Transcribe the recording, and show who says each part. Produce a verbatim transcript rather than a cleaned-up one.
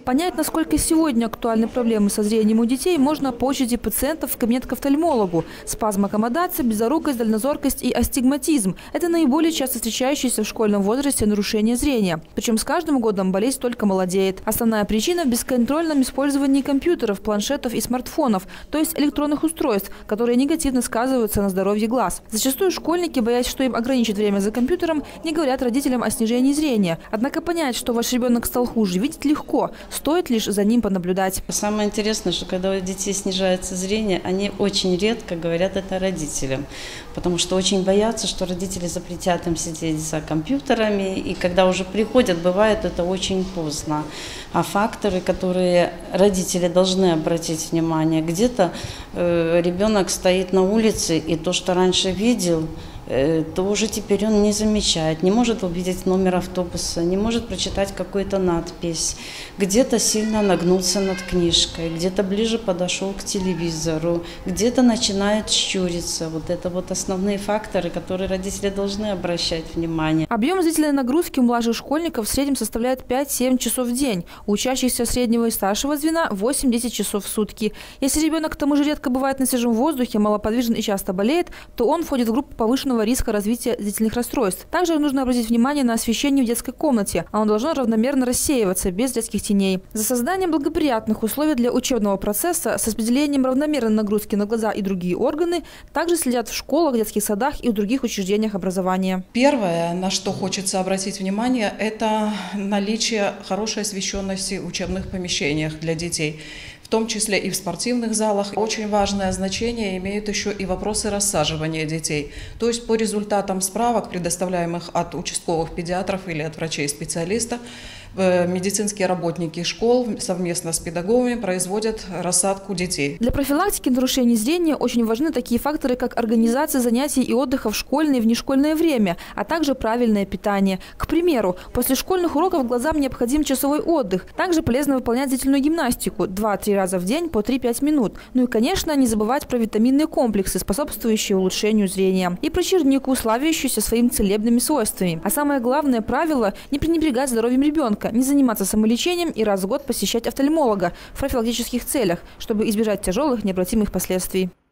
Speaker 1: Понять, насколько сегодня актуальны проблемы со зрением у детей, можно по очереди пациентов в кабинет к офтальмологу. Спазмоаккомодация, близорукость, дальнозоркость и астигматизм – это наиболее часто встречающиеся в школьном возрасте нарушения зрения. Причем с каждым годом болезнь только молодеет. Основная причина – в бесконтрольном использовании компьютеров, планшетов и смартфонов, то есть электронных устройств, которые негативно сказываются на здоровье глаз. Зачастую школьники, боясь, что им ограничат время за компьютером, не говорят родителям о снижении зрения. Однако понять, что ваш ребенок стал хуже, видеть легко. Стоит лишь за ним понаблюдать.
Speaker 2: Самое интересное, что когда у детей снижается зрение, они очень редко говорят это родителям. Потому что очень боятся, что родители запретят им сидеть за компьютерами. И когда уже приходят, бывает это очень поздно. А факторы, которые родители должны обратить внимание, где-то э, ребенок стоит на улице, и то, что раньше видел, то уже теперь он не замечает, не может увидеть номер автобуса, не может прочитать какую-то надпись, где-то сильно нагнулся над книжкой, где-то ближе подошел к телевизору, где-то начинает щуриться. Вот это вот основные факторы, которые родители должны обращать внимание.
Speaker 1: Объем зрительной нагрузки у младших школьников в среднем составляет пять-семь часов в день, у учащихся среднего и старшего звена восемь-десять часов в сутки. Если ребенок к тому же редко бывает на свежем воздухе, малоподвижен и часто болеет, то он входит в группу повышенного риска развития зрительных расстройств. Также нужно обратить внимание на освещение в детской комнате. Оно должно равномерно рассеиваться, без детских теней. За созданием благоприятных условий для учебного процесса с распределением равномерной нагрузки на глаза и другие органы также следят в школах, детских садах и в других учреждениях образования.
Speaker 3: Первое, на что хочется обратить внимание, это наличие хорошей освещенности в учебных помещениях для детей. В том числе и в спортивных залах. Очень важное значение имеют еще и вопросы рассаживания детей. То есть по результатам справок, предоставляемых от участковых педиатров или от врачей-специалистов, медицинские работники школ совместно с педагогами производят рассадку детей.
Speaker 1: Для профилактики нарушений зрения очень важны такие факторы, как организация занятий и отдыха в школьное и внешкольное время, а также правильное питание. К примеру, после школьных уроков глазам необходим часовой отдых. Также полезно выполнять зрительную гимнастику два-три раза в день по три-пять минут. Ну и, конечно, не забывать про витаминные комплексы, способствующие улучшению зрения. И про чернику, славящуюся своими целебными свойствами. А самое главное правило – не пренебрегать здоровьем ребенка, не заниматься самолечением и раз в год посещать офтальмолога в профилактических целях, чтобы избежать тяжелых необратимых последствий.